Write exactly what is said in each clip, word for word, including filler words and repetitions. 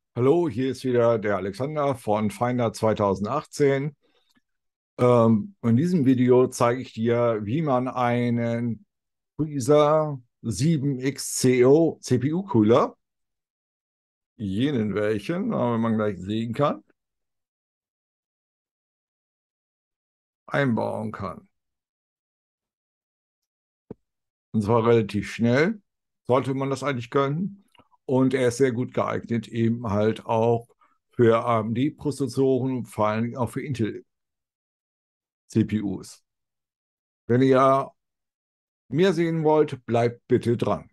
Hallo, hier ist wieder der Alexander von Finder zweitausendachtzehn. Ähm, in diesem Video zeige ich dir, wie man einen Freezer sieben X C O C P U-Cooler, jenen welchen, äh, wenn man gleich sehen kann, einbauen kann. Und zwar relativ schnell, sollte man das eigentlich können. Und er ist sehr gut geeignet, eben halt auch für A M D-Prozessoren, vor allem auch für Intel-C P Us. Wenn ihr mehr sehen wollt, bleibt bitte dran.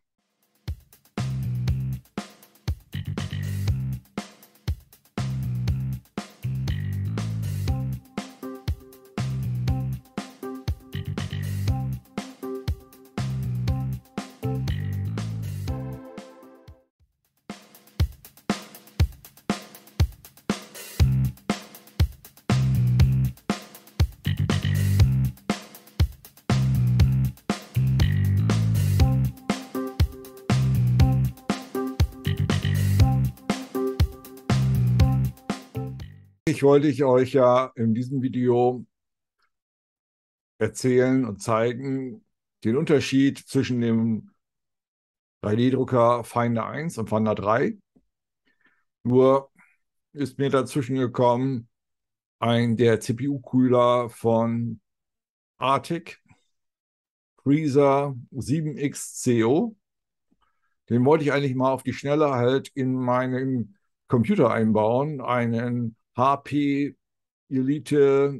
Ich wollte ich euch ja in diesem Video erzählen und zeigen den Unterschied zwischen dem drei D-Drucker Finder eins und Finder drei. Nur ist mir dazwischen gekommen ein der C P U-Kühler von Arctic, Freezer sieben X C O. Den wollte ich eigentlich mal auf die Schnelle halt in meinen Computer einbauen, einen H P Elite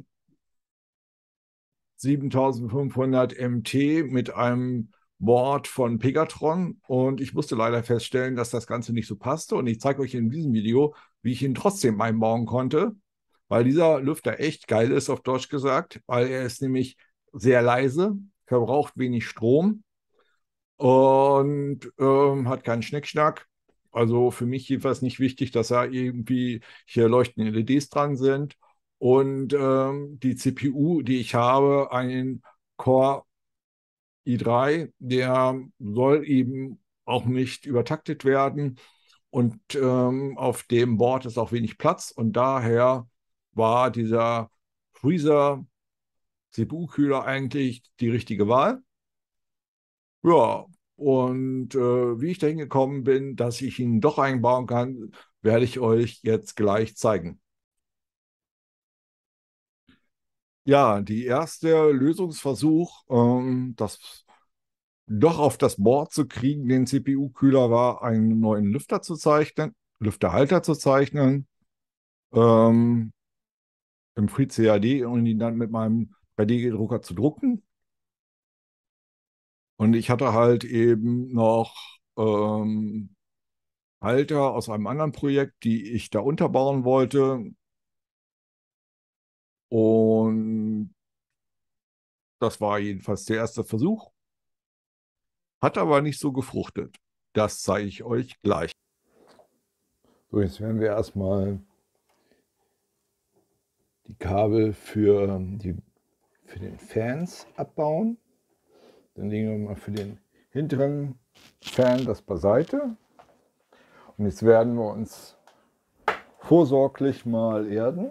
siebentausendfünfhundert M T mit einem Board von Pegatron, und ich musste leider feststellen, dass das Ganze nicht so passte, und ich zeige euch in diesem Video, wie ich ihn trotzdem einbauen konnte, weil dieser Lüfter echt geil ist, auf Deutsch gesagt, weil er ist nämlich sehr leise, verbraucht wenig Strom und ähm, hat keinen Schnickschnack. Also für mich jedenfalls nicht wichtig, dass da irgendwie hier leuchtende L E Ds dran sind. Und ähm, die C P U, die ich habe, einen Core i drei, der soll eben auch nicht übertaktet werden. Und ähm, auf dem Board ist auch wenig Platz. Und daher war dieser Freezer C P U-Kühler eigentlich die richtige Wahl. Ja, und äh, wie ich dahin gekommen bin, dass ich ihn doch einbauen kann, werde ich euch jetzt gleich zeigen. Ja, die erste Lösungsversuch, ähm, das doch auf das Board zu kriegen, den C P U-Kühler, war, einen neuen Lüfter zu zeichnen, Lüfterhalter zu zeichnen, ähm, im FreeCAD, und ihn dann mit meinem drei D-Drucker zu drucken. Und ich hatte halt eben noch ähm, Halter aus einem anderen Projekt, die ich da unterbauen wollte. Und das war jedenfalls der erste Versuch, hat aber nicht so gefruchtet. Das zeige ich euch gleich. So, jetzt werden wir erstmal die Kabel für, die, für den Fans abbauen. Dann legen wir mal für den hinteren Fan das beiseite. Und jetzt werden wir uns vorsorglich mal erden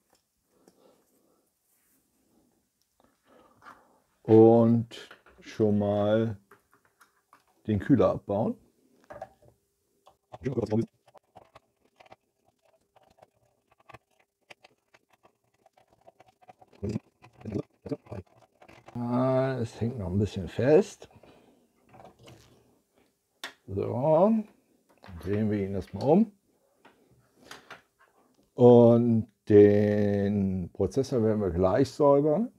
und schon mal den Kühler abbauen. Es hängt noch ein bisschen fest. So, drehen wir ihn erstmal um. Und den Prozessor werden wir gleich säubern.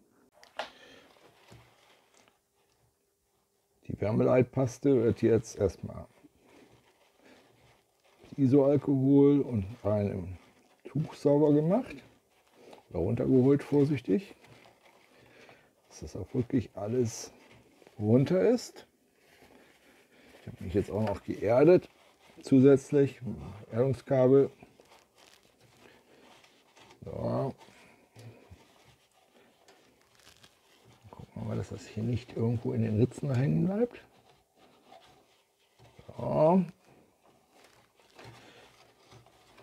Die Wärmeleitpaste wird jetzt erstmal mit Isoalkohol und einem Tuch sauber gemacht. Oder runtergeholt, vorsichtig. Dass das auch wirklich alles runter ist. Ich habe mich jetzt auch noch geerdet, zusätzlich Erdungskabel. So. Gucken wir mal, dass das hier nicht irgendwo in den Ritzen hängen bleibt. So.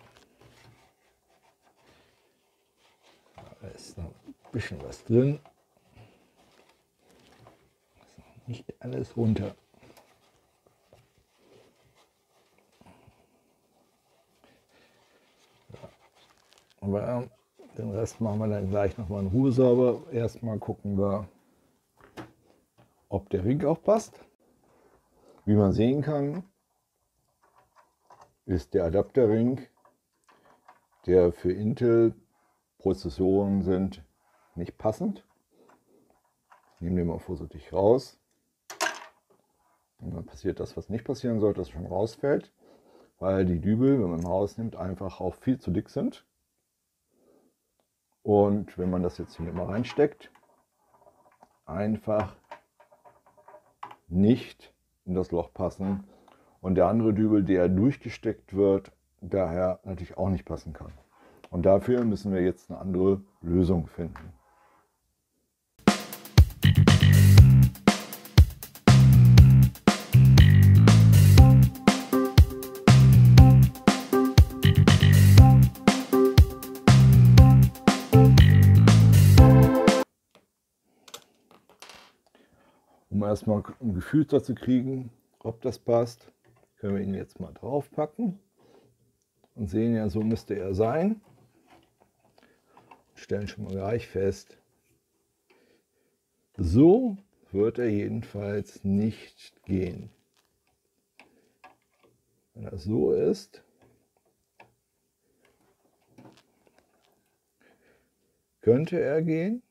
ist noch ein bisschen was drin. Ist noch nicht alles runter. Aber den Rest machen wir dann gleich nochmal in Ruhe sauber. Erstmal gucken wir, ob der Ring auch passt. Wie man sehen kann, ist der Adapterring, der für Intel-Prozessoren sind, nicht passend. Ich nehme den mal vorsichtig raus. Und dann passiert das, was nicht passieren sollte, dass es schon rausfällt, weil die Dübel, wenn man rausnimmt, einfach auch viel zu dick sind. Und wenn man das jetzt hier mal reinsteckt, einfach nicht in das Loch passen. Und der andere Dübel, der durchgesteckt wird, daher natürlich auch nicht passen kann. Und dafür müssen wir jetzt eine andere Lösung finden. Um erstmal ein Gefühl dazu kriegen, ob das passt, können wir ihn jetzt mal drauf packen und sehen ja, so müsste er sein. Stellen schon mal gleich fest, so wird er jedenfalls nicht gehen. Wenn er so ist, könnte er gehen.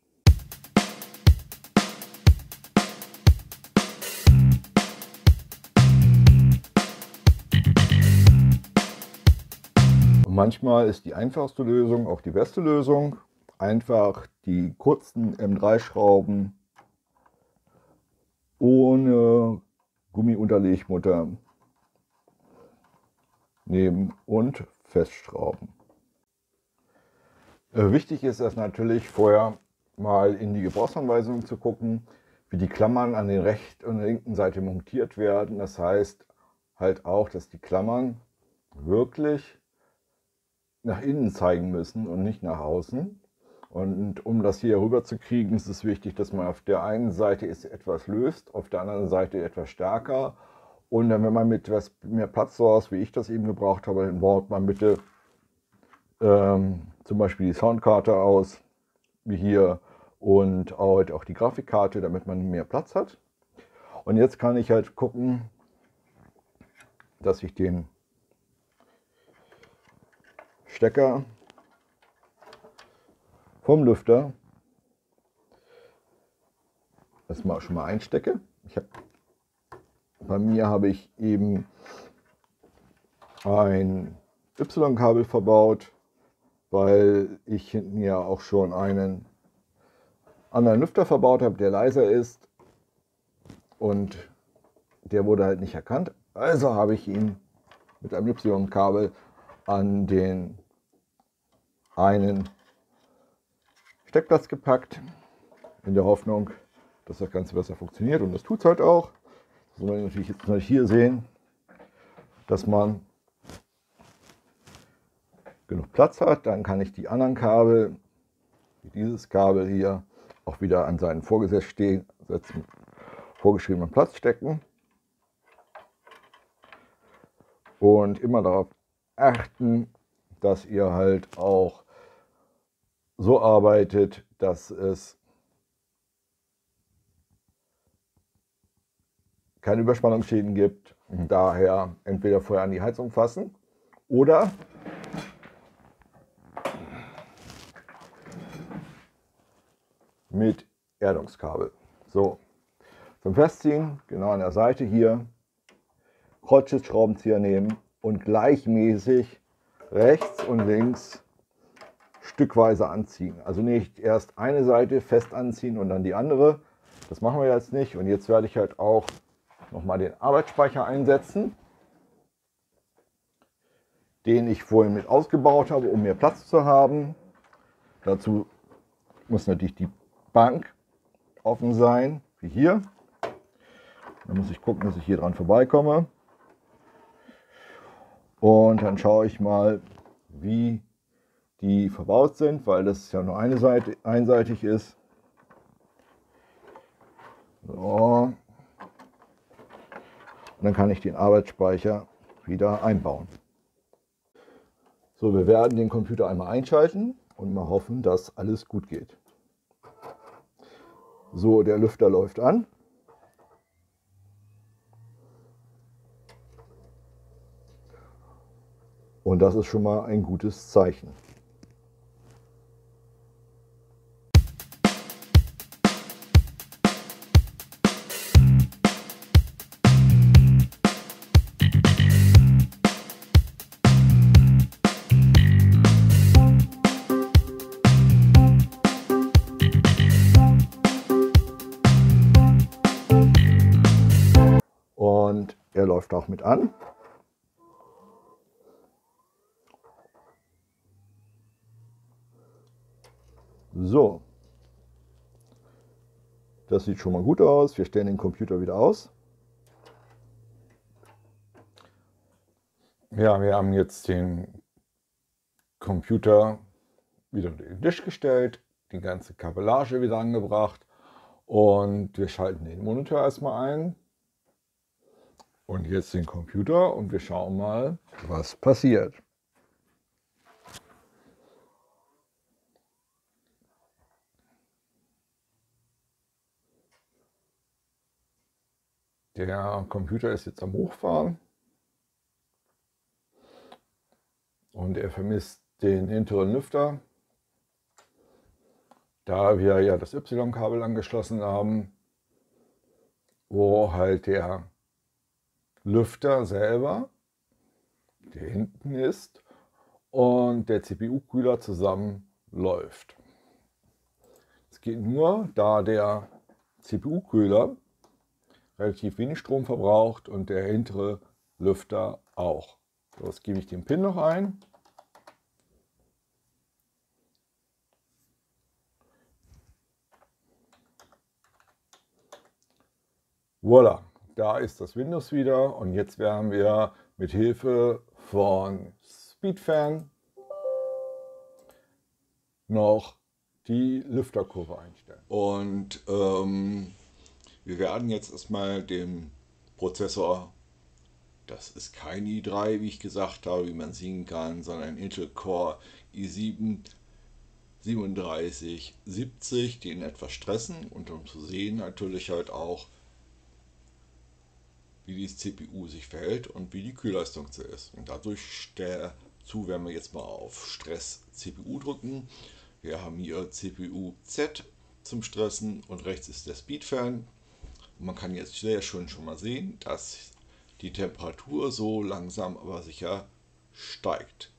Manchmal ist die einfachste Lösung auch die beste Lösung. Einfach die kurzen M drei Schrauben ohne Gummiunterlegmutter nehmen und festschrauben. Äh, wichtig ist es natürlich vorher mal in die Gebrauchsanweisung zu gucken, wie die Klammern an der rechten und der linken Seite montiert werden. Das heißt halt auch, dass die Klammern wirklich nach innen zeigen müssen und nicht nach außen. Und um das hier rüber zu kriegen, ist es wichtig, dass man auf der einen Seite es etwas löst, auf der anderen Seite etwas stärker. Und dann, wenn man mit etwas mehr Platz so aus, wie ich das eben gebraucht habe, dann baut man bitte ähm, zum Beispiel die Soundkarte aus, wie hier, und auch, auch die Grafikkarte, damit man mehr Platz hat. Und jetzt kann ich halt gucken, dass ich den Stecker vom Lüfter erstmal schon mal einstecke. Ich hab, bei mir habe ich eben ein Y-Kabel verbaut, weil ich hinten ja auch schon einen anderen Lüfter verbaut habe, der leiser ist, und der wurde halt nicht erkannt. Also habe ich ihn mit einem Y-Kabel an den einen Steckplatz gepackt, in der Hoffnung, dass das Ganze besser funktioniert, und das tut es halt auch. Das soll man natürlich jetzt natürlich hier sehen, dass man genug Platz hat. Dann kann ich die anderen Kabel, wie dieses Kabel hier, auch wieder an seinen vorgesetzten vorgeschriebenen Platz stecken. Und immer darauf achten, dass ihr halt auch so arbeitet, dass es keine Überspannungsschäden gibt. Daher entweder vorher an die Heizung fassen oder mit Erdungskabel. So, zum Festziehen, genau an der Seite hier, Kreuzschlitzschraubenzieher nehmen und gleichmäßig rechts und links stückweise anziehen. Also nicht erst eine Seite fest anziehen und dann die andere. Das machen wir jetzt nicht. Und jetzt werde ich halt auch nochmal den Arbeitsspeicher einsetzen, den ich vorhin mit ausgebaut habe, um mehr Platz zu haben. Dazu muss natürlich die Bank offen sein, wie hier. Dann muss ich gucken, dass ich hier dran vorbeikomme. Und dann schaue ich mal, wie die verbaut sind, weil das ja nur eine Seite, einseitig ist. So. Und dann kann ich den Arbeitsspeicher wieder einbauen. So, wir werden den Computer einmal einschalten und mal hoffen, dass alles gut geht. So, der Lüfter läuft an. Und das ist schon mal ein gutes Zeichen. Und er läuft auch mit an. So, das sieht schon mal gut aus. Wir stellen den Computer wieder aus. Ja, wir haben jetzt den Computer wieder unter den Tisch gestellt, die ganze Kabellage wieder angebracht und wir schalten den Monitor erstmal ein und jetzt den Computer und wir schauen mal, was passiert. Der Computer ist jetzt am Hochfahren und er vermisst den hinteren Lüfter. Da wir ja das Y-Kabel angeschlossen haben, wo halt der Lüfter selber, der hinten ist, und der C P U-Kühler zusammen läuft. Es geht nur, da der C P U-Kühler relativ wenig Strom verbraucht und der hintere Lüfter auch. So, jetzt gebe ich den Pin noch ein. Voila, da ist das Windows wieder und jetzt werden wir mit Hilfe von Speedfan noch die Lüfterkurve einstellen. Und ähm, wir werden jetzt erstmal den Prozessor, das ist kein i drei, wie ich gesagt habe, wie man sehen kann, sondern ein Intel Core i sieben siebenunddreißig siebzig, den etwas stressen und um zu sehen natürlich halt auch, wie die C P U sich verhält und wie die Kühlleistung so ist. Und dadurch dazu werden wir jetzt mal auf Stress C P U drücken. Wir haben hier C P U Z zum Stressen und rechts ist der Speedfan. Und man kann jetzt sehr schön schon mal sehen, dass die Temperatur so langsam aber sicher steigt.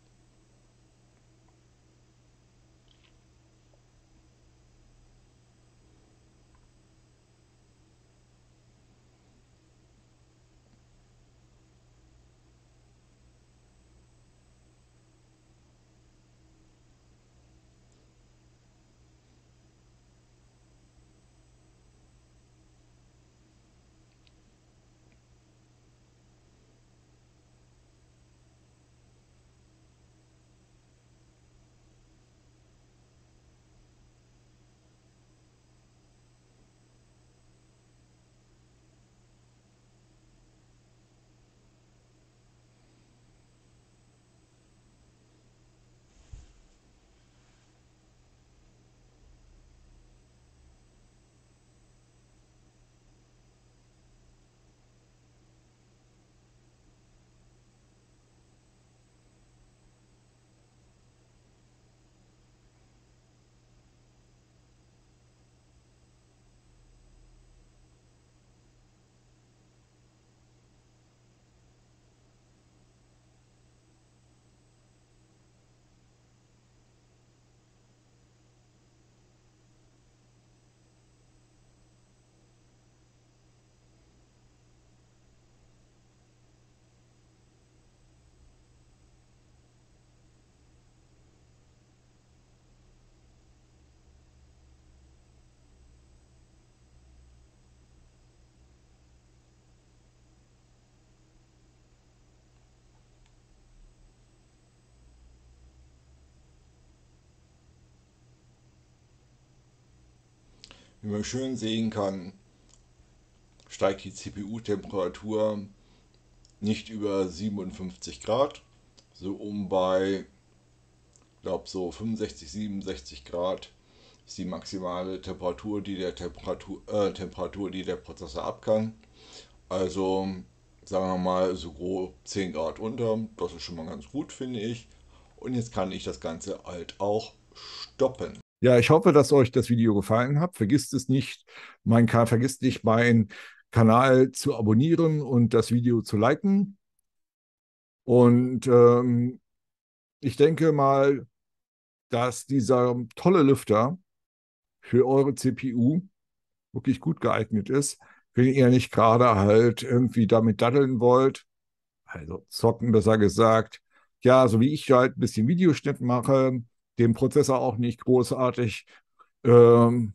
Wie man schön sehen kann, steigt die C P U-Temperatur nicht über siebenundfünfzig Grad, so um bei, glaube so fünfundsechzig, siebenundsechzig Grad ist die maximale Temperatur, die der Temperatur, äh, Temperatur, die der Prozessor ab kann. Also sagen wir mal so grob zehn Grad unter, das ist schon mal ganz gut, finde ich. Und jetzt kann ich das Ganze halt auch stoppen. Ja, ich hoffe, dass euch das Video gefallen hat. Vergisst es nicht, mein Kanal, vergisst nicht, meinen Kanal zu abonnieren und das Video zu liken. Und ähm, ich denke mal, dass dieser tolle Lüfter für eure C P U wirklich gut geeignet ist, wenn ihr nicht gerade halt irgendwie damit daddeln wollt, also zocken besser gesagt, ja, so wie ich halt ein bisschen Videoschnitt mache, den Prozessor auch nicht großartig ähm,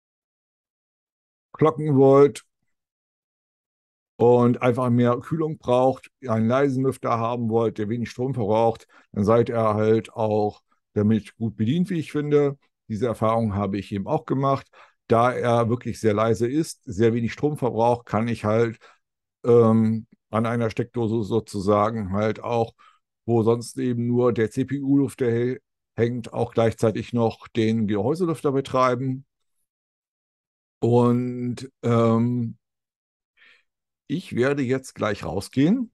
klocken wollt und einfach mehr Kühlung braucht, einen leisen Lüfter haben wollt, der wenig Strom verbraucht, dann seid ihr halt auch damit gut bedient, wie ich finde. Diese Erfahrung habe ich eben auch gemacht. Da er wirklich sehr leise ist, sehr wenig Strom verbraucht, kann ich halt ähm, an einer Steckdose sozusagen halt auch, wo sonst eben nur der C P U-Lüfter hängt, auch gleichzeitig noch den Gehäuselüfter betreiben. Und ähm, ich werde jetzt gleich rausgehen.